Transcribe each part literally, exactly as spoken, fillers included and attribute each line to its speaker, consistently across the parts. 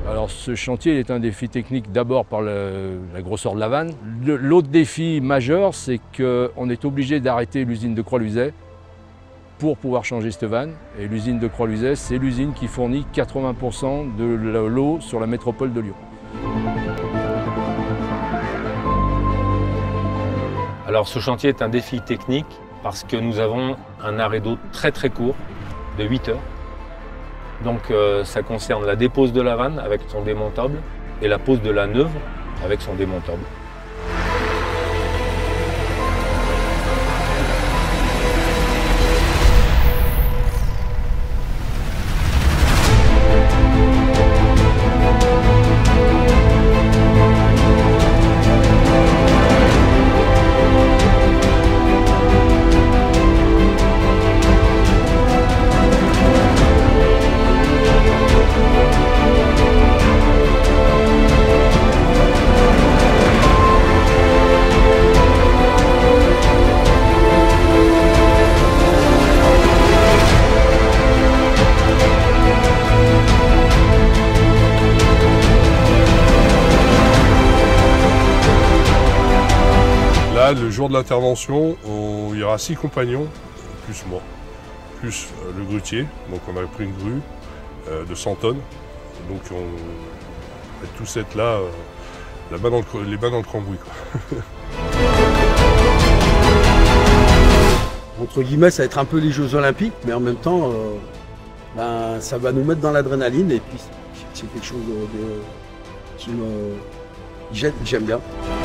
Speaker 1: Alors ce chantier est un défi technique d'abord par le, la grosseur de la vanne. L'autre défi majeur, c'est qu'on est obligé d'arrêter l'usine de Croix-Luizet pour pouvoir changer cette vanne. Et l'usine de Croix-Luizet, c'est l'usine qui fournit quatre-vingts pour cent de l'eau sur la métropole de Lyon.
Speaker 2: Alors ce chantier est un défi technique parce que nous avons un arrêt d'eau très très court, de huit heures. Donc euh, ça concerne la dépose de la vanne avec son démontable et la pose de la neuve avec son démontable.
Speaker 3: Là, le jour de l'intervention, il y aura six compagnons, plus moi, plus euh, le grutier. Donc on a pris une grue euh, de cent tonnes. Donc on va tous être là, euh, la main dans le, les mains dans le cambouis, quoi.
Speaker 4: Entre guillemets, ça va être un peu les Jeux Olympiques, mais en même temps, euh, ben, ça va nous mettre dans l'adrénaline et puis c'est quelque chose de, de, qui me j'aime bien.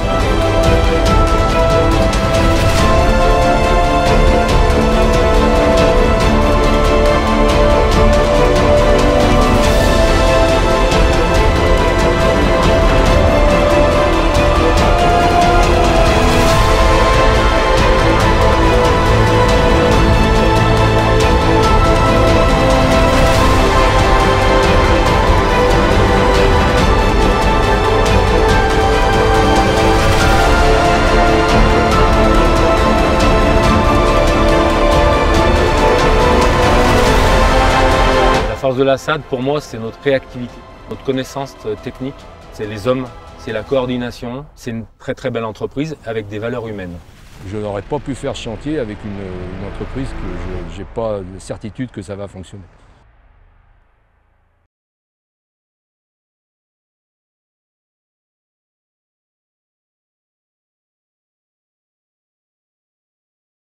Speaker 2: La force de la S A D, pour moi, c'est notre réactivité, notre connaissance technique, c'est les hommes, c'est la coordination, c'est une très très belle entreprise avec des valeurs humaines.
Speaker 1: Je n'aurais pas pu faire ce chantier avec une, une entreprise que je n'ai pas de certitude que ça va fonctionner.